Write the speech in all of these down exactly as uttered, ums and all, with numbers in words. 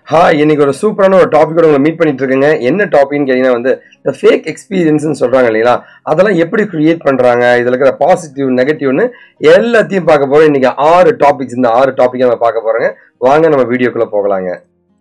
Hi, இன்னைக்கு ஒரு சூப்பரான ஒரு டாபிக்கோட உங்களை மீட் பண்ணிட்டு இருக்கேங்க. என்ன டாபிக்னு கேட்டீங்கன்னா வந்து இந்த ஃபேக் எக்ஸ்பீரியன்ஸ்னு சொல்றாங்க இல்லைங்களா, அதெல்லாம் எப்படி கிரியேட் பண்றாங்க, இதுல இருக்கிற பாசிட்டிவ் நெகட்டிவ்னு எல்லாத்தையும் பார்க்க போறோம். இன்னைக்கு ஆறு டாபிக்ஸ், இந்த ஆறு டாபிக் நம்ம பார்க்க போறோங்க. வாங்க நம்ம வீடியோக்குள்ள போகலாங்க.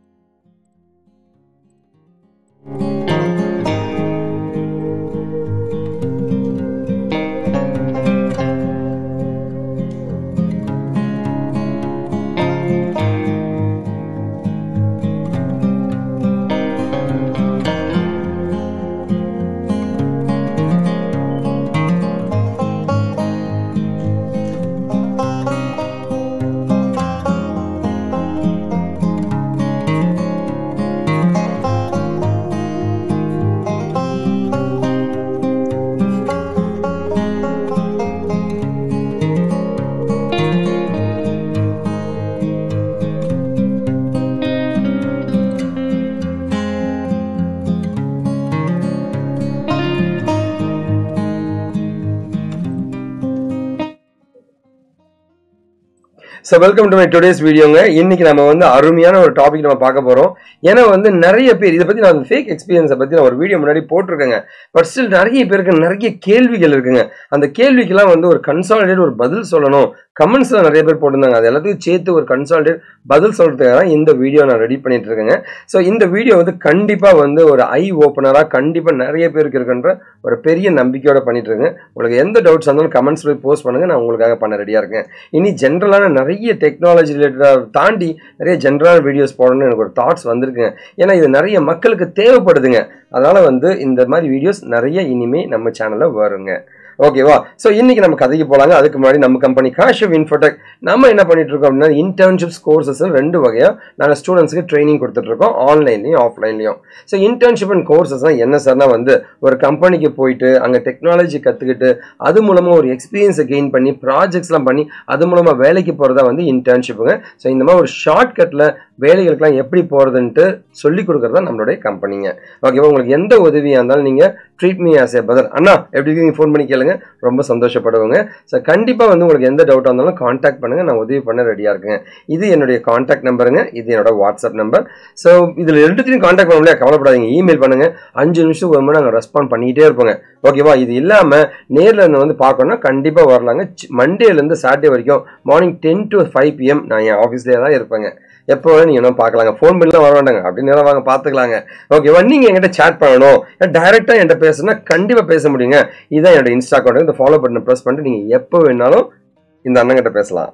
So welcome to my today's videoங்க. இன்னைக்கு நம்ம வந்து அருமையான ஒரு டாபிக் நம்ம பார்க்க போறோம். ஏன்னா வந்து நிறைய பேர் இதை பத்தி நான் ஃபேக் எக்ஸ்பீரியன்ஸை பத்தி நான் ஒரு வீடியோ முன்னாடி போட்டிருக்கேங்க. பட் ஸ்டில் நிறைய பேருக்கு நிறைய கேள்விகள் இருக்குங்க. அந்த கேள்விக்கெல்லாம் வந்து ஒரு கன்சாலிடேட் ஒரு பதில் சொல்லணும். கமெண்ட்ஸ்ல நிறைய பேர் போட்டிருந்தாங்க. அது எல்லாத்தையும் சேர்த்து ஒரு கன்சாலிடேட் பதில் சொல்றதுக்காக தான் இந்த வீடியோ நான் ரெடி பண்ணிட்டு இருக்கேங்க. ஸோ இந்த வீடியோ வந்து கண்டிப்பா வந்து ஒரு ஐ ஓப்பனரா கண்டிப்பா நிறைய பேருக்கு இருக்குன்ற ஒரு பெரிய நம்பிக்கையோட பண்ணிட்டு இருக்கேன். உங்களுக்கு எந்த டவுட்ஸ் இருந்தாலும் கமெண்ட்ஸ் போய் போஸ்ட் பண்ணுங்க, நான் உங்களுக்காக பண்ண ரெடியா இருக்கேன். இனி ஜென்ரலான நிறைய டெக்னாலஜி ரிலேட்டடாக தாண்டி நிறைய ஜென்ரலான வீடியோஸ் போடணும்னு எனக்கு ஒரு தாட்ஸ் வந்திருக்குங்க. ஏன்னா இது நிறைய மக்களுக்கு தேவைப்படுதுங்க. அதனால வந்து இந்த மாதிரி வீடியோஸ் நிறைய இனிமே நம்ம சேனல்ல வருங்க. ஓகேவா? ஸோ இன்னைக்கு நம்ம கதைக்கு போலாங்க. அதுக்கு முன்னாடி நம்ம கம்பெனி காஷிவ் இன்ஃபோடெக் நம்ம என்ன பண்ணிட்டு இருக்கோம் அப்படின்னா இன்டர்ன்ஷிப்ஸ் கோர்சஸ் ரெண்டு வகையா நாங்கள் ஸ்டூடெண்ட்ஸ்க்கு ட்ரைனிங் கொடுத்துட்டு இருக்கோம், ஆன்லைன்லையும் ஆஃப்லைன்லையும். ஸோ இன்டர்ன்ஷிப் அண்ட் கோர்சஸ் என்ன சார்னா வந்து ஒரு கம்பெனிக்கு போயிட்டு அங்கே டெக்னாலஜி கற்றுக்கிட்டு அது மூலமா ஒரு எக்ஸ்பீரியன்ஸை கெயின் பண்ணி ப்ராஜெக்ட்ஸ்லாம் பண்ணி அது மூலமா வேலைக்கு போகிறதா வந்து இன்டர்ன்ஷிப்புங்க. ஸோ இந்த மாதிரி ஒரு ஷார்ட்கட்டில் வேலைகளுக்கெல்லாம் எப்படி போகிறதுன்ட்டு சொல்லி கொடுக்குறதா நம்மளுடைய கம்பெனிங்க. ஓகேவா? உங்களுக்கு எந்த உதவியாக இருந்தாலும் நீங்கள் treat me as a brother அண்ணா எப்படி நீங்கள் ஃபோன் பண்ணி கேளுங்க, ரொம்ப சந்தோஷப்படுவாங்க. ஸோ கண்டிப்பாக வந்து உங்களுக்கு எந்த டவுட்டாக இருந்தாலும் காண்டாக்ட் பண்ணுங்கள், நான் உதவி பண்ண ரெடியாக இருக்குங்க. இது என்னுடைய காண்டாக்ட் நம்பருங்க, இது என்னோட வாட்ஸ்அப் நம்பர். ஸோ இதில் ரெண்டுத்தையும் காண்டாக்ட் பண்ண முடியாது, கவலைப்படாதீங்க. இமெயில் பண்ணுங்கள், அஞ்சு நிமிஷம் ஒரு மணி நாங்கள் ரெஸ்பாண்ட் பண்ணிகிட்டே இருப்போங்க. ஓகேவா? இது இல்லாமல் நேரில் இருந்து வந்து பார்க்கணும்னா கண்டிப்பாக வரலாங்க. மண்டேலேருந்து சாட்டர்டே வரைக்கும் morning ten to five PM நான் என் ஆஃபீஸ்லேயே தான் இருப்பேங்க. எப்போ வேணும் நீங்கள் என்ன பார்க்கலாங்க, ஃபோன் பண்ணிலாம் வர வேண்டாங்க, அப்படின்னு நேரம் வாங்க பார்த்துக்கலாங்க. ஓகேவா? நீங்கள் என்கிட்ட சேட் பண்ணணும், டைரெக்டாக என்கிட்ட பேசுனா கண்டிப்பாக பேச முடியுங்க. இதுதான் என்னோட இன்ஸ்டா அக்கௌண்ட். இந்த ஃபாலோ பட்டனை ப்ரெஸ் பண்ணிட்டு நீங்கள் எப்போ வேணாலும் இந்த அண்ணங்கிட்ட பேசலாம்.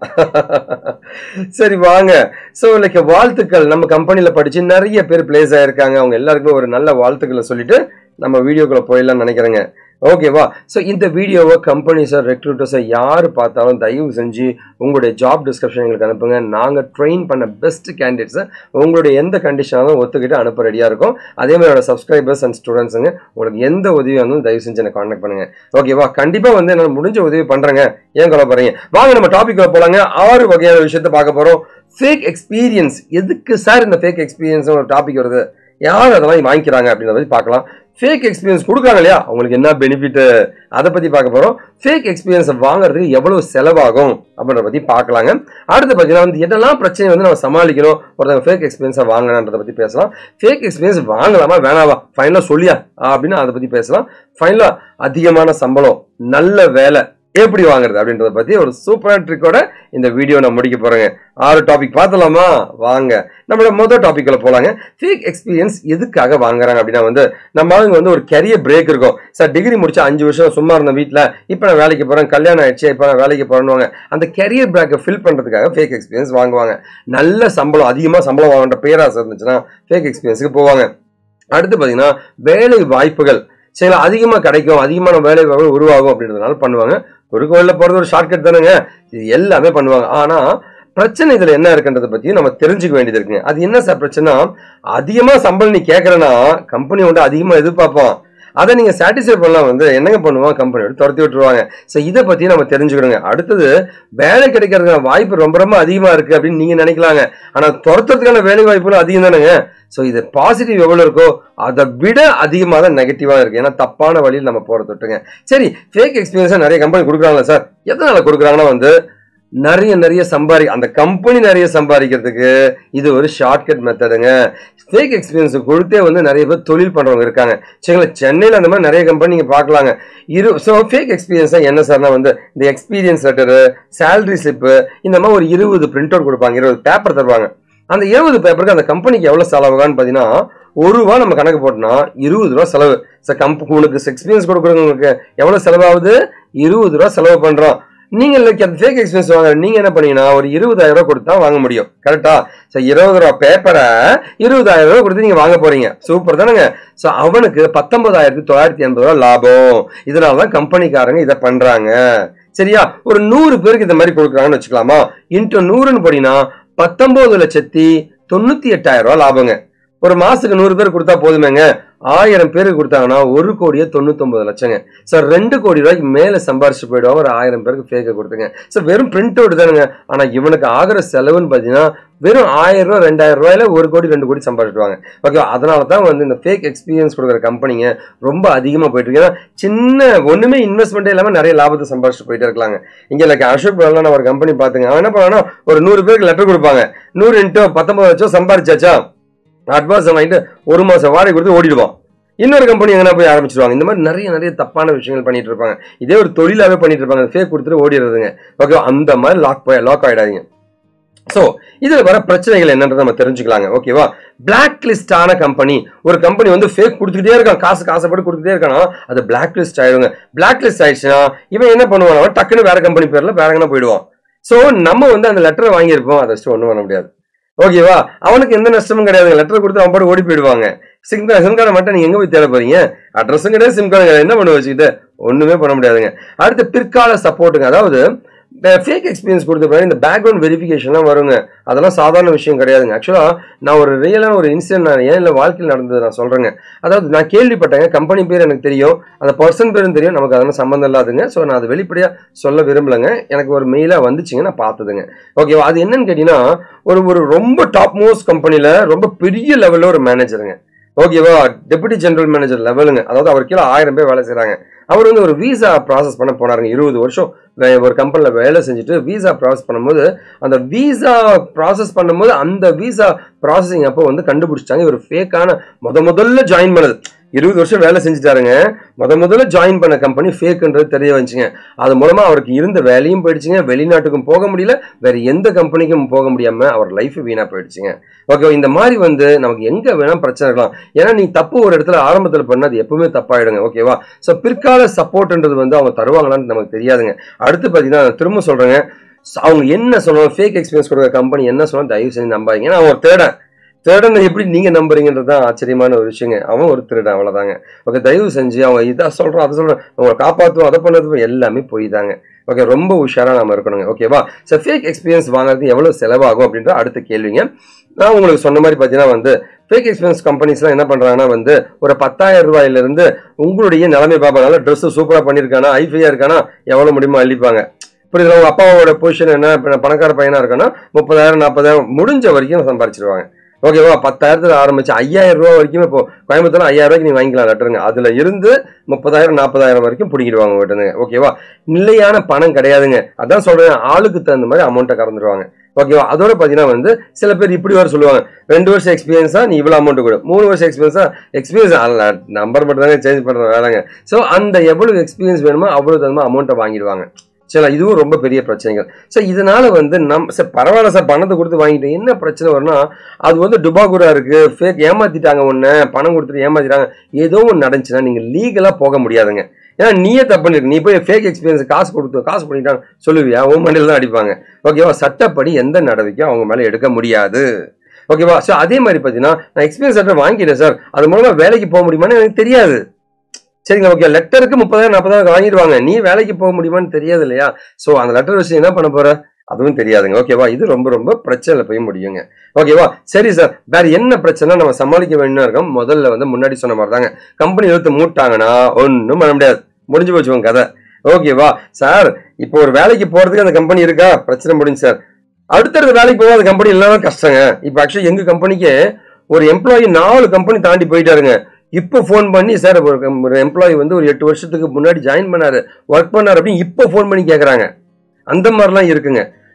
சரி வாங்க. ஸோ லைக் வாழ்த்துக்கள். நம்ம கம்பெனியில் படித்து நிறைய பேர் பிளேஸ் ஆகிருக்காங்க. அவங்க எல்லாருக்குமே ஒரு நல்ல வாழ்த்துக்களை சொல்லிட்டு நம்ம வீடியோக்குள்ளே போயிடலாம்னு நினைக்கிறேங்க. ஓகேவா? ஸோ இந்த வீடியோவை கம்பெனிஸை ரெக்ரூட்டர்ஸை யார் பார்த்தாலும் தயவு செஞ்சு உங்களுடைய ஜாப் டிஸ்கிரிப்ஷன் எங்களுக்கு அனுப்புங்க. நாங்கள் ட்ரெயின் பண்ண பெஸ்ட் கேண்டிடேட்ஸை உங்களுடைய எந்த கண்டிஷனாலும் ஒத்துக்கிட்டு அனுப்ப ரெடியாக இருக்கும். அதே மாதிரியோட சப்ஸ்கிரைபர்ஸ் அண்ட் ஸ்டூடெண்ட்ஸுங்க உங்களுக்கு எந்த உதவியாக இருந்தாலும் தயவு செஞ்சு எனக்கு கான்டாக்ட் பண்ணுங்க. ஓகேவா? கண்டிப்பாக வந்து என்னால் முடிஞ்ச உதவி பண்ணுறேங்க. ஏன் கொள்ள போகிறீங்க? வாங்க நம்ம டாபிக் போகலாங்க. ஆறு வகையான விஷயத்தை பார்க்க போகிறோம். Fake experience. எதுக்கு சார் இந்த ஃபேக் எக்ஸ்பீரியன்ஸ் ஒரு டாபிக் வருது, யார் அதெல்லாம் வாங்கிக்கிறாங்க அப்படின்றத பற்றி பார்க்கலாம். ஃபேக் எக்ஸ்பீரியன்ஸ் கொடுக்குறாங்க இல்லையா, அவங்களுக்கு என்ன பெனிஃபிட், அதை பற்றி பார்க்க போகிறோம். ஃபேக் எக்ஸ்பீரியன்ஸை வாங்குறதுக்கு எவ்வளோ செலவாகும் அப்படின்றத பற்றி பார்க்கலாங்க. அடுத்து பார்த்தீங்கன்னா வந்து என்னெல்லாம் பிரச்சனை வந்து நம்ம சமாளிக்கணும் ஒருத்தவங்க ஃபேக் எக்ஸ்பீரியன்ஸை வாங்கணுன்றதை பற்றி பேசலாம். ஃபேக் எக்ஸ்பீரியன்ஸ் வாங்கலாமா வேணாவா, ஃபைனலாக சொல்லியா அப்படின்னு அதை பற்றி பேசலாம். ஃபைனலாக அதிகமான சம்பளம் நல்ல வேலை எப்படி வாங்குறது அப்படின்றத பத்தி ஒரு சூப்பரான ட்ரிக்கோட இந்த வீடியோ நான் முடிக்க போறேங்க. ஆறு டாபிக் பார்த்தலாமா? வாங்க நம்மளோட முதல் டாபிக்ல போலாங்க. ஃபேக் எக்ஸ்பீரியன்ஸ் எதுக்காக வாங்குறாங்க அப்படின்னா வந்து நம்ம ஆளுங்க வந்து ஒரு கரியர் பிரேக் இருக்கும். சார் டிகிரி முடிச்சா அஞ்சு வருஷம் சும்மா இருந்த வீட்டில் இப்போ நான் வேலைக்கு போறேன், கல்யாணம் ஆயிடுச்சு இப்போ நான் வேலைக்கு போறேன்னு அந்த கரியர் பிரேக்கை ஃபில் பண்றதுக்காக ஃபேக் எக்ஸ்பீரியன்ஸ் வாங்குவாங்க. நல்ல சம்பளம் அதிகமாக சம்பளம் வாங்குற பேராசை இருந்துச்சுன்னா ஃபேக் எக்ஸ்பீரியன்ஸுக்கு போவாங்க. அடுத்து பார்த்தீங்கன்னா வேலை வாய்ப்புகள் சரி அதிகமாக கிடைக்கும், அதிகமான வேலை வாய்ப்பு உருவாகும் அப்படின்றதுனால பண்ணுவாங்க. குறுக்கு வழியில போறது ஒரு ஷார்ட்கட் தானுங்க, இது எல்லாமே பண்ணுவாங்க. ஆனா பிரச்சனை இதுல என்ன இருக்குன்றதை பத்தியும் நம்ம தெரிஞ்சுக்க வேண்டியது இருக்குங்க. அது என்ன சார் பிரச்சனை? அதிகமா சம்பளம் நீ கேட்கறனா கம்பெனி வந்து அதிகமா எதிர்பார்ப்போம், அதை நீங்க சாட்டிஸ்ஃபை பண்ணலாம் வந்து என்னங்க பண்ணுவாங்க, கம்பெனியோட துரத்தி விட்டுருவாங்க. ஸோ இதை பத்தி நம்ம தெரிஞ்சுக்கணுங்க. அடுத்தது வேலை கிடைக்கிறதுக்கான வாய்ப்பு ரொம்ப ரொம்ப அதிகமா இருக்கு அப்படின்னு நீங்க நினைக்கலாங்க. ஆனா துரத்துறதுக்கான வேலை வாய்ப்புகளும் அதிகம் தானுங்க. ஸோ இது பாசிட்டிவ் எவ்வளோ இருக்கோ அதை விட அதிகமாக தான் நெகட்டிவாக இருக்குது. ஏன்னா தப்பான வழியில் நம்ம போகிற தொட்டுங்க. சரி, ஃபேக் எக்ஸ்பீரியன்ஸாக நிறைய கம்பெனி கொடுக்குறாங்களா சார்? எதனால் கொடுக்குறாங்கன்னா வந்து நிறைய நிறைய சம்பாதி அந்த கம்பெனி நிறைய சம்பாதிக்கிறதுக்கு இது ஒரு ஷார்ட்கட் மெத்தடுங்க. ஃபேக் எக்ஸ்பீரியன்ஸ் கொடுத்தே வந்து நிறைய பேர் தொழில் பண்றவங்க இருக்காங்க. சரிங்களா, சென்னையில் அந்த மாதிரி நிறைய கம்பெனி நீங்க பார்க்கலாங்க. இரு ஸோ ஃபேக் எக்ஸ்பீரியன்ஸா என்ன சார்னா வந்து இந்த எக்ஸ்பீரியன்ஸ் லெட்டரு, சேலரி ஸ்லிப்பு, இந்த மாதிரி ஒரு இருபது பிரிண்ட் அவுட் கொடுப்பாங்க, இருபது பேப்பர் தருவாங்க. அந்த இருபது பேப்பருக்கு அந்த கம்பெனிக்கு எவ்வளவு செலவுகான்னு பாத்தீங்கன்னா ஒரு ரூபா நம்ம கணக்கு போட்டோம்னா இருபது ரூபா செலவு. உங்களுக்கு எக்ஸ்பீரியன்ஸ் கொடுக்குறவங்களுக்கு எவ்வளவு செலவாகுது? இருபது ரூபா செலவு பண்றோம். நீங்க ஃபேக் எக்ஸ்பீரியன்ஸ் வாங்க நீங்க என்ன பண்ணீங்கன்னா ஒரு இருபதாயிரம் ரூபாய் கொடுத்தா வாங்க முடியும். கரெக்டா? சோ இருபது ரூபாய் பேப்பரை இருபதாயிரம் ரூபாய் கொடுத்து நீங்க வாங்க போறீங்க. சூப்பர் தானுங்க. சோ அவனுக்கு பத்தொன்பதாயிரத்தி தொள்ளாயிரத்தி எண்பது ரூபாய் லாபம். இதனாலதான் கம்பெனிக்காரங்க இதை பண்றாங்க. சரியா? ஒரு நூறு பேருக்கு இந்த மாதிரி கொடுக்குறாங்கன்னு வச்சுக்கலாமா? இன்ட்டு நூறுன்னு போனீங்கன்னா பத்தொன்பது லட்சத்தி தொண்ணூத்தி எட்டாயிரம் ரூபாய் லாபங்க. ஒரு மாசத்துக்கு நூறு பேர் கொடுத்தா போதுமேங்க. ஆயிரம் பேருக்கு கொடுத்தாங்கன்னா ஒரு கோடியே தொண்ணூத்தி ஒன்பது லட்சங்க. சார் ரெண்டு கோடி ரூபாய்க்கு மேல சம்பாரிச்சு போயிடுவாங்க ஒரு ஆயிரம் பேருக்கு ஃபேக்க கொடுத்துங்க. சார் வெறும் பிரிண்ட் அவுட் தானுங்க. ஆனா இவனுக்கு ஆகிற செலவுன்னு பாத்தீங்கன்னா வெறும் ஆயிரம் ரூபாய் ரெண்டாயிரம் ரூபாயில ஒரு கோடி ரெண்டு கோடி சம்பாதிச்சுடுவாங்க. ஓகே, அதனாலதான் வந்து இந்த ஃபேக் எக்ஸ்பீரியன்ஸ் கொடுக்குற கம்பெனிங்க ரொம்ப அதிகமா போயிட்டு இருக்கு. ஏன்னா சின்ன ஒண்ணுமே இன்வெஸ்ட்மெண்ட் இல்லாம நிறைய லாபத்தை சம்பாதிச்சு போயிட்டே இருக்காங்க. இங்க லைக் அசோக் நான் ஒரு கம்பெனி பாத்துங்க. அவன் என்ன பண்ணா ஒரு நூறு பேருக்கு லெட்டர் கொடுப்பாங்க. நூறு இன்ட்டு பத்தொன்பது லட்சம் சம்பாதிச்சாச்சா அட்வான்ஸ் வாங்கிட்டு ஒரு மாசம் வாடகை கொடுத்து ஓடிடுவான். இன்னொரு கம்பெனி எங்கன்னா போய் ஆரம்பிச்சிருவாங்க. இந்த மாதிரி நிறைய நிறைய தப்பான விஷயங்கள் பண்ணிட்டு இருப்பாங்க. இதே ஒரு தொழிலாவே பண்ணிட்டு இருப்பாங்க. ஃபேக் கொடுத்துட்டு ஓடிடுறதுங்க. ஓகே, அந்த மாதிரி லாக் போய் லாக் ஆயிடாதீங்க. சோ இதுல வர பிரச்சனைகள் என்னன்றதை நம்ம தெரிஞ்சுக்கலாங்க. ஓகேவா? பிளாக் லிஸ்ட் ஆன கம்பெனி, ஒரு கம்பெனி வந்து ஃபேக் கொடுத்துக்கிட்டே இருக்கான், காசு காசப்பட்டு கொடுத்துட்டே இருக்கானா அது பிளாக் லிஸ்ட் ஆயிடுங்க. பிளாக் லிஸ்ட் ஆயிடுச்சுன்னா இவன் என்ன பண்ணுவான்? டக்குன்னு வேற கம்பெனி பேர்ல வேற எங்கன்னா போயிடுவான். சோ நம்ம வந்து அந்த லெட்டரை வாங்கியிருப்போம், அதை வச்சு ஒண்ணும் பண்ண முடியாது. ஓகேவா? அவனுக்கு எந்த நஷ்டமும் கிடையாது. லெட்டர் கொடுத்து அவன் பாட்டு ஓடி போயிடுவாங்க. சிம் சிம் கார்டை மட்டும் நீங்க எங்க போய் தேட போறீங்க? அட்ரஸும் கிடையாது, சிம் கார்டு கிடையாது. என்ன பண்ண வச்சுக்கிட்டு ஒண்ணுமே பண்ண முடியாதுங்க. அடுத்து பிற்கால சப்போர்ட்டுங்க. அதாவது ஃபேக் எக்ஸ்பீரியன்ஸ் கொடுத்த பிறகு இந்த பேக்ரவுண்ட் வெரிஃபிகேஷன்லாம் வருங்க. அதெல்லாம் சாதாரண விஷயம் கிடையாதுங்க. ஆக்சுவலா நான் ஒரு ரியலான ஒரு இன்சிடென்ட் நான் ஏன் இல்லை வாழ்க்கையில் நடந்தது நான் சொல்றேங்க. அதாவது நான் கேள்விப்பட்டேங்க. கம்பெனி பேர் எனக்கு தெரியும், அந்த பர்சன் பேரும் தெரியும், நமக்கு அதெல்லாம் சம்மந்தம் இல்லாதுங்க. ஸோ நான் அது வெளிப்படையா சொல்ல விரும்பலைங்க. எனக்கு ஒரு மெயிலா வந்துச்சுங்க, நான் பார்த்ததுங்க. ஓகேவா? அது என்னன்னு கேட்டீங்கன்னா ஒரு ஒரு ரொம்ப டாப் மோஸ்ட் கம்பெனில ரொம்ப பெரிய லெவல்ல ஒரு மேனேஜருங்க. ஓகேவா? டெபுட்டி ஜெனரல் மேனேஜர் லெவலுங்க. அதாவது அவர் கீழே ஆயிரம் பேர் வேலை செய்யறாங்க. அவர் வந்து ஒரு விசா ப்ராசஸ் பண்ண போனாருங்க. இருபது வருஷம் ஒரு கம்பெனில வேலை செஞ்சுட்டு விசா ப்ராசஸ் பண்ணும்போது அந்த விசா ப்ராசஸ் பண்ணும்போது அந்த விசா ப்ராசஸிங் அப்போ வந்து கண்டுபிடிச்சிட்டாங்க இவர் ஃபேக்கான முத முதல்ல ஜாயின் பண்ணது. இருபது வருஷம் வேலை செஞ்சுட்டாருங்க. முத முதல்ல ஜாயின் பண்ண கம்பெனி ஃபேக்குன்றது தெரிய வந்துச்சுங்க. அது மூலமா அவருக்கு இருந்த வேலையும் போயிடுச்சுங்க. வெளிநாட்டுக்கும் போக முடியல, வேற எந்த கம்பெனிக்கும் போக முடியாம அவர் லைஃப் வீணா போயிடுச்சுங்க. ஓகே, இந்த மாதிரி வந்து நமக்கு எங்க வேணா பிரச்சனை இருக்கலாம். ஏன்னா நீ தப்பு ஒரு இடத்துல ஆரம்பத்தில் பண்ண அது எப்பவுமே தப்பாயிடுங்க. ஓகேவா? ஸோ பிற்கால சப்போர்ட்ன்றது வந்து அவங்க தருவாங்களான்னு நமக்கு தெரியாதுங்க. அடுத்து பார்த்தீங்கன்னா திரும்ப சொல்றேங்க, அவங்க என்ன சொல்லுவாங்க, ஃபேக் எக்ஸ்பீரியன்ஸ் கொடுக்குற கம்பெனி என்ன சொல்லுவாங்க தயவு செஞ்சு நம்பாதீங்க. ஏன்னா அவன் தேடன் திருடனை எப்படி நீங்க நம்புறீங்கன்றதுதான் ஆச்சரியமான ஒரு விஷயங்க. அவன் ஒரு திருடன், அவ்வளவுதாங்க. ஓகே, தயவு செஞ்சு அவங்க இதை சொல்றோம் அதை சொல்றோம் அவங்களை காப்பாற்றுவோம் அதை பண்ணது எல்லாமே போய் தாங்க. ஓகே, ரொம்ப உஷாரா நாம இருக்கணுங்க. ஓகேவா? ஸோ ஃபேக் எக்ஸ்பீரியன்ஸ் வாங்குறது எவ்வளவு செலவாகும் அப்படின்ற அடுத்த கேள்விங்க. நான் உங்களுக்கு சொன்ன மாதிரி பார்த்தீங்கன்னா வந்து ஃபேக் எக்ஸ்பீரியன்ஸ் கம்பெனிஸ்லாம் என்ன பண்றாங்கன்னா வந்து ஒரு பத்தாயிரம் ரூபாயில இருந்து உங்களுடைய நிலைமை பார்ப்பாங்க. ட்ரெஸ் சூப்பரா பண்ணிருக்கானா, ஐஃபையா இருக்கானா, எவ்வளவு முடியுமோ அள்ளிப்பாங்க. புரியுது? உங்க அப்பாவோட பொசிஷன் என்ன, பணக்கார பையனா இருக்கானா முப்பதாயிரம் நாற்பதாயிரம் முடிஞ்ச வரைக்கும் சம்பாரிச்சிருவாங்க. ஓகேவா? பத்தாயிரத்துல ஆரம்பிச்சு ஐயாயிரம் ரூபாய் வரைக்கும் இப்போ கோயம்புத்தூர்ல ஐயாயிரம் ரூபாய்க்கு நீங்க வாங்கிக்கலாம் லெட்டருங்க. அதுல இருந்து முப்பதாயிரம் நாற்பதாயிரம் வரைக்கும் பிடிக்கிடுவாங்க விட்டுங்க. ஓகேவா? நிலையான பணம் கிடையாதுங்க. அதான் சொல்றேன், ஆளுக்கு தகுந்த மாதிரி அமௌண்ட்டை கறந்துருவாங்க. ஓகேவா? அதோட பாத்தீங்கன்னா வந்து சில பேர் இப்படி வர சொல்லுவாங்க, ரெண்டு வருஷம் எக்ஸ்பீரியன்ஸா நீ இவ்வளவு அமௌண்ட் கொடு, மூணு வருஷம் எக்ஸ்பீரியன்ஸா எக்ஸ்பீரியன்ஸ் அல்ல நம்பர் மட்டும் தானே சேஞ்ச் பண்ற வேலைங்க. சோ அந்த எவ்வளவு எக்ஸ்பீரியன்ஸ் வேணுமோ அவ்வளவு தகுந்த அமௌண்ட்டை வாங்கிடுவாங்க. சரி, இதுவும் ரொம்ப பெரிய பிரச்சனைகள். சார் இதனால வந்து நம் சார் பரவாயில்ல சார் பணத்தை கொடுத்து வாங்கிட்டு என்ன பிரச்சனை வரும்னா அது வந்து டுபாகுரா இருக்கு, ஃபேக் ஏமாத்திட்டாங்க, ஒன்று பணம் கொடுத்துட்டு ஏமாத்திட்டாங்க, ஏதோ ஒன்று நடந்துச்சுன்னா நீங்க லீகலா போக முடியாதுங்க. ஏன்னா நீயே தப்பு பண்ணிருக்கு. நீ போய் ஃபேக் எக்ஸ்பீரியன்ஸ் காசு கொடுத்து காசு பண்ணிட்டான்னு சொல்லுவியா? உன் மண்டியில் தான் அடிப்பாங்க. ஓகேவா? சட்டப்படி எந்த நடவடிக்கையும் அவங்க மேல எடுக்க முடியாது. ஓகேவா? ஸோ அதே மாதிரி பார்த்தீங்கன்னா நான் எக்ஸ்பீரியன்ஸ் லெட்டர் வாங்கிட்டேன் சார், அது மூலமா வேலைக்கு போக முடியுமான்னு எனக்கு தெரியாது. சரிங்களா? ஓகே, லெட்டருக்கு முப்பதாயிரம் நாற்பதாயிரம் வாங்கிடுவாங்க, நீ வேலைக்கு போக முடியுமான்னு தெரியாது இல்லையா? ஸோ அந்த லெட்டர் வச்சு என்ன பண்ண போற அதுவும் தெரியாதுங்க. ஓகேவா? இது ரொம்ப ரொம்ப பிரச்சனை போய் முடியுங்க. ஓகேவா? சரி சார், வேற என்ன பிரச்சனை நம்ம சமாளிக்க வேண்டிய இருக்கோம்? முதல்ல வந்து முன்னாடி சொன்ன மாதிரி தாங்க, கம்பெனி எடுத்து மூட்டாங்கன்னா ஒன்றும் பண்ண முடியாது, முடிஞ்சு போச்சுவோங்க கதை. ஓகேவா சார்? இப்போ ஒரு வேலைக்கு போறதுக்கு அந்த கம்பெனி இருக்கா, பிரச்சனை முடிஞ்சு சார். அடுத்தடுத்த வேலைக்கு போக அந்த கம்பெனி இல்லாம கஷ்டங்க. இப்போ ஆக்சுவலி எங்க கம்பெனிக்கு ஒரு எம்ப்ளாயி நாலு கம்பெனி தாண்டி போயிட்டாருங்க. இப்போ ஃபோன் பண்ணி சார் ஒரு எம்ப்ளாயி வந்து ஒரு எட்டு வருஷத்துக்கு முன்னாடி ஜாயின் பண்ணாரு, ஒர்க் பண்ணாரு அப்படின்னு இப்போ ஃபோன் பண்ணி கேட்குறாங்க. அந்த மாதிரிலாம் இருக்குங்க.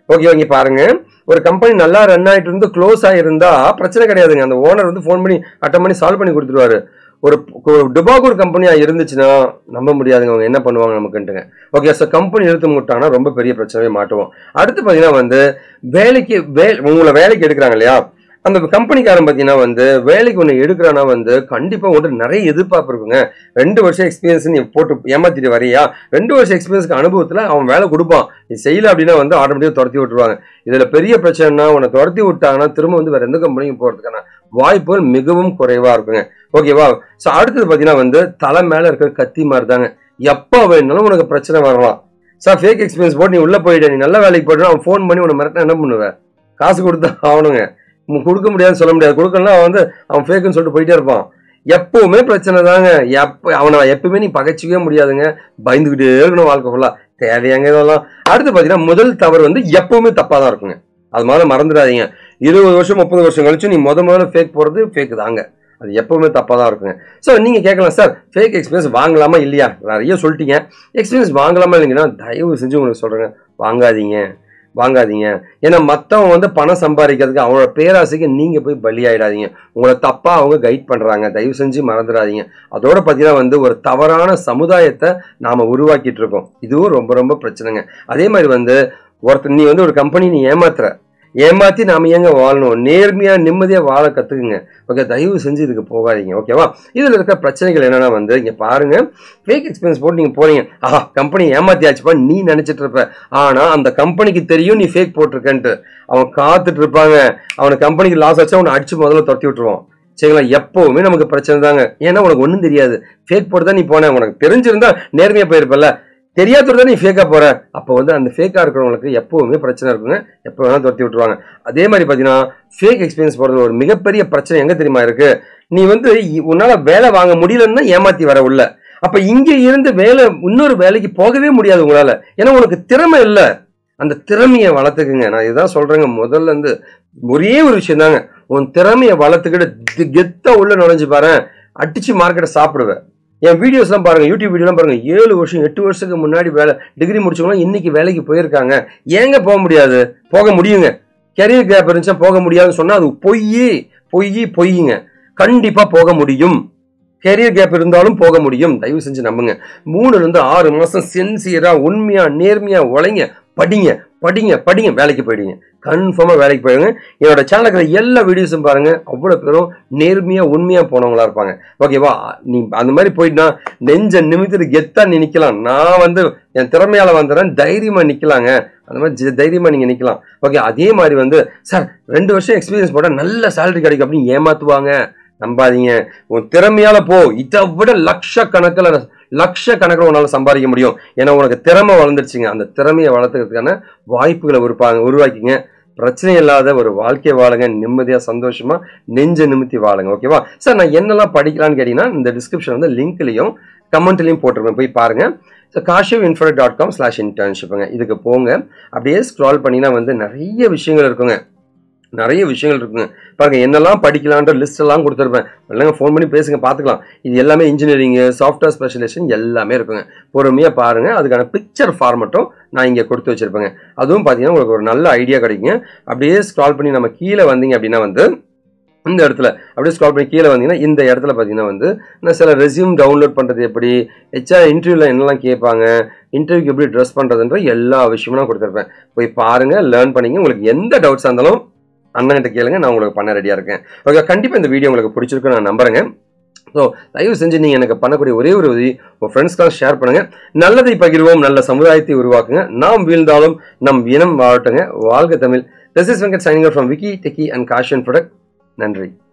ஓகே இங்க பாருங்க, ஒரு கம்பெனி நல்லா ரன் ஆயிட்டு இருந்து க்ளோஸ் ஆயிருந்தா பிரச்சனை கிடையாதுங்க. அந்த ஓனர் வந்து ஃபோன் பண்ணி அட்டன் பண்ணி சால்வ் பண்ணி கொடுத்துருவாரு. ஒரு டுபாகூர் கம்பெனியா இருந்துச்சுன்னா நம்ப முடியாதுங்க அவங்க என்ன பண்ணுவாங்க நமக்குன்ட்டுங்க. ஓகே சார், கம்பெனி இழுத்து முட்டாங்கன்னா ரொம்ப பெரிய பிரச்சனையே மாட்டுவோம். அடுத்து பாத்தீங்கன்னா வந்து வேலைக்கு வே உங்களை வேலைக்கு எடுக்கிறாங்க இல்லையா, அந்த கம்பெனிக்காரன் பார்த்தீங்கன்னா வந்து வேலைக்கு ஒன்று எடுக்கிறானா வந்து கண்டிப்பாக உங்கள்கிட்ட நிறைய எதிர்பார்ப்பு இருக்குங்க. ரெண்டு வருஷம் எக்ஸ்பீரியன்ஸ் நீ போட்டு ஏமாத்திட்டு வரையா, ரெண்டு வருஷம் எக்ஸ்பீரியன்ஸ்க்கு அனுபவத்தில் அவன் வேலை கொடுப்பான். நீ செய்யல அப்படின்னா வந்து ஆட்டோமேட்டிக்காக துரத்தி விட்டுருவாங்க. இதில் பெரிய பிரச்சனைனா உன்னை துரத்தி விட்டாங்கன்னா திரும்ப வந்து வேற எந்த கம்பெனிக்கும் போகிறதுக்கான வாய்ப்புகள் மிகவும் குறைவாக இருக்குங்க. ஓகேவா? ஸோ அடுத்தது பார்த்தீங்கன்னா வந்து தலை மேலே இருக்கிற கத்தி மாதிரி தாங்க. எப்போ வேணாலும் உனக்கு பிரச்சனை வரலாம். சார் ஃபேக் எக்ஸ்பீரியன்ஸ் போட்டு நீ உள்ளே போயிட்ட, நீ நல்ல வேலைக்கு போய்ட்டு அவன் ஃபோன் பண்ணி உன்னை மிரட்ட என்ன பண்ணுவேன்? காசு கொடுத்தா ஆகணுங்க. கொடுக்க முடியாதுன்னு சொல்ல முடியாது. கொடுக்கலன்னா அவன் வந்து அவன் ஃபேக்குன்னு சொல்லிட்டு போயிட்டே இருப்பான். எப்பவுமே பிரச்சனை தாங்க. எப்ப அவனை எப்பவுமே நீ பகைச்சிக்கவே முடியாதுங்க. பயந்துகிட்டே இருக்கணும் வாழ்க்கை ஃபுல்லா. தேவையாங்க இதெல்லாம். அடுத்து பாத்தீங்கன்னா முதல் தவறு வந்து எப்பவுமே தப்பா தான் இருக்குங்க. அது மாதிரி மறந்துடாதீங்க. இருபது வருஷம் முப்பது வருஷம் கழிச்சு நீ முத முதல்ல ஃபேக் போறது ஃபேக் தாங்க. அது எப்பவுமே தப்பா தான் இருக்குங்க. ஸோ நீங்க கேட்கலாம், சார் ஃபேக் எக்ஸ்பீரியன்ஸ் வாங்கலாமா இல்லையா? நிறைய சொல்லிட்டீங்க. எக்ஸ்பீரியன்ஸ் வாங்கலாமா இல்லைங்கன்னா தயவு செஞ்சு உங்களுக்கு சொல்றேங்க, வாங்காதீங்க வாங்காதீங்க. ஏன்னா மற்றவங்க வந்து பணம் சம்பாதிக்கிறதுக்கு அவங்களோட பேராசைக்கு நீங்க போய் பலியாயிடாதீங்க. உங்களை தப்பா அவங்க கைட் பண்றாங்க. தயவு செஞ்சு மறந்துடாதீங்க. அதோட பார்த்தீங்கன்னா வந்து ஒரு தவறான சமுதாயத்தை நாம உருவாக்கிட்டு இருக்கோம். இதுவும் ரொம்ப ரொம்ப பிரச்சனைங்க. அதே மாதிரி வந்து ஒருத்தர் நீ வந்து ஒரு கம்பெனி நீ ஏமாத்துற, ஏமாத்தி நாம ஏங்க வாழணும். நேர்மையா நிம்மதியா வாழ கத்துக்குங்க. ஓகே, தயவு செஞ்சு இதுக்கு போகாதீங்க. ஓகேவா? இதுல இருக்க பிரச்சனைகள் என்னன்னா வந்து இங்க பாருங்க, ஃபேக் எக்ஸ்பீரியன்ஸ் போட்டு நீங்க போறீங்க, ஆஹா கம்பெனி ஏமாத்தியாச்சுப்பா நீ நினைச்சிட்டு இருப்ப. ஆனா அந்த கம்பெனிக்கு தெரியும் நீ ஃபேக் போட்டிருக்கேன்ட்டு. அவன் காத்துட்டு இருப்பாங்க. அவனுக்கு கம்பெனிக்கு லாஸ் ஆச்சா அவனை அடிச்சு முதல்ல துரத்தி விட்டுருவான். சரிங்களா? எப்பவுமே நமக்கு பிரச்சனை தாங்க. ஏன்னா உனக்கு ஒன்றும் தெரியாது. ஃபேக் போட்டு தான் நீ போன. உனக்கு தெரிஞ்சிருந்தா நேர்மையா போயிருப்பல. தெரியாதது நீ ஃபேக்கா போற. அப்போ வந்து அந்த ஃபேக்கா இருக்கிறவங்களுக்கு எப்பவுமே பிரச்சனை இருக்குங்க. எப்போ வேணாலும் துரத்தி விட்டுருவாங்க. அதே மாதிரி பாத்தீங்கன்னா ஃபேக் எக்ஸ்பீரியன்ஸ் போறது ஒரு மிகப்பெரிய பிரச்சனை எங்க தெரியுமா இருக்கு? நீ வந்து உன்னால வேலை வாங்க முடியலன்னா ஏமாத்தி வர உள்ள. அப்ப இங்க இருந்து வேலை இன்னொரு வேலைக்கு போகவே முடியாது உங்களால. ஏன்னா உனக்கு திறமை இல்லை. அந்த திறமையை வளர்த்துக்குங்க. நான் இதுதான் சொல்றேங்க. முதல்ல இருந்து ஒரே ஒரு விஷயம் தாங்க, உன் திறமையை வளர்த்துக்கிட்டு கெத்தா உள்ள நுழைஞ்சு பாரு, அடிச்சு மார்க்கெட்டை சாப்பிடுவேன். என் வீடியோஸ் எல்லாம் பாருங்க, யூடியூப் வீடியோலாம் பாருங்க. ஏழு வருஷம் எட்டு வருஷத்துக்கு முன்னாடி வேலை டிகிரி முடிச்சவங்க இன்னைக்கு வேலைக்கு போயிருக்காங்க. ஏங்க போக முடியாது? போக முடியுங்க. கெரியர் கேப் இருந்துச்சா போக முடியாதுன்னு சொன்னா அது பொய் பொய் பொய்யுங்க. கண்டிப்பா போக முடியும். கெரியர் கேப் இருந்தாலும் போக முடியும். தயவு செஞ்சு நம்புங்க. மூணுல இருந்து ஆறு மாசம் சென்சியரா உண்மையா நேர்மையா உழைங்க. படிங்க படிங்க படிங்க, வேலைக்கு போயிடுங்க. கன்ஃபார்மா வேலைக்கு போயிடுங்க. என்னோட சேனலுக்கு எல்லா வீடியோஸும் பாருங்க. அவ்வளவு பேரும் நேர்மையா உண்மையா போனவங்களா இருப்பாங்க. ஓகேவா? நீ அந்த மாதிரி போயிட்டா நெஞ்ச நிமித்திட்டு கெத்தா நீ நிக்கலாம். நான் வந்து என் திறமையால வந்துடுறேன் தைரியமா நிக்கலாங்க. அந்த மாதிரி தைரியமா நீங்க நிக்கலாம். ஓகே, அதே மாதிரி வந்து சார் ரெண்டு வருஷம் எக்ஸ்பீரியன்ஸ் போட்டா நல்ல சேலரி கிடைக்கும் அப்படின்னு ஏமாத்துவாங்க. நம்பாதீங்க. உன் திறமையால போ. இதை விட லட்ச கணக்கில் லட்ச கணக்கில் உன்னால சம்பாதிக்க முடியும். ஏன்னா உனக்கு திறமை வளர்ந்துருச்சுங்க. அந்த திறமையை வளர்த்துக்கிறதுக்கான வாய்ப்புகளை உருப்பாங்க உருவாக்கிங்க. பிரச்சனை இல்லாத ஒரு வாழ்க்கை வாழுங்க. நிம்மதியா சந்தோஷமா நெஞ்ச நிமித்தி வாழுங்க. ஓகேவா? சார் நான் என்னெல்லாம் படிக்கலான்னு கேட்டீங்கன்னா இந்த டிஸ்கிரிப்ஷன் வந்து லிங்க்லையும் கமெண்ட்லையும் போட்டிருப்பேன். போய் பாருங்க. So Kashiv info dot com slash இன்டர்ன்ஷிப்புங்க. இதுக்கு போங்க. அப்படியே ஸ்க்ரால் பண்ணினா வந்து நிறைய விஷயங்கள் இருக்குங்க. நிறைய விஷயங்கள் இருக்குங்க. பாருங்க, என்னெல்லாம் படிக்கலான்ற லிஸ்ட் எல்லாம் கொடுத்துருப்பேன். இல்லைங்க, ஃபோன் பண்ணி பேசுங்க, பார்த்துக்கலாம். இது எல்லாமே இன்ஜினியரிங், சாஃப்ட்வேர் ஸ்பெஷலைசேஷன் எல்லாமே இருக்குங்க. பொறுமையாக பாருங்க. அதுக்கான பிக்சர் ஃபார்மட்டும் நான் இங்கே கொடுத்து வச்சிருப்பேங்க. அதுவும் பார்த்தீங்கன்னா உங்களுக்கு ஒரு நல்ல ஐடியா கிடைக்குங்க. அப்படியே ஸ்க்ரால் பண்ணி நம்ம கீழே வந்தீங்க அப்படின்னா வந்து இந்த இடத்துல அப்படியே ஸ்க்ரால் பண்ணி கீழே வந்தீங்கன்னா இந்த இடத்துல பார்த்தீங்கன்னா வந்து நான் சில ரெஸ்யூம் டவுன்லோட் பண்ணுறது எப்படி, ஹெச்ஆர் இன்டர்வியூவில் என்னெல்லாம் கேட்பாங்க, இன்டர்வியூக்கு எப்படி ட்ரெஸ் பண்ணுறதுன்ற எல்லா விஷயமும் நான் கொடுத்துருப்பேன். போய் பாருங்க, லேர்ன் பண்ணிங்க. உங்களுக்கு எந்த டவுட்ஸாக இருந்தாலும் அண்ணன்கிட்ட கேளுங்க, நான் உங்களுக்கு பண்ண ரெடியாக இருக்கேன். ஓகே, கண்டிப்பாக இந்த வீடியோ உங்களுக்கு பிடிச்சிருக்குன்னு நான் நம்புறேங்க. ஸோ தயவு செஞ்சு நீங்கள் எனக்கு பண்ணக்கூடிய ஒரே ஒரு உதவி, உங்கள் ஃப்ரெண்ட்ஸ்க்காக ஷேர் பண்ணுங்கள். நல்லதை பகிர்வோம், நல்ல சமுதாயத்தை உருவாக்குங்க. நாம் வீழ்ந்தாலும் நம் இனம் வாழட்டுங்க. வாழ்க Tamil. This is Venkat signing off from Vicky techie and காஷன் ப்ராடக்ட். நன்றி.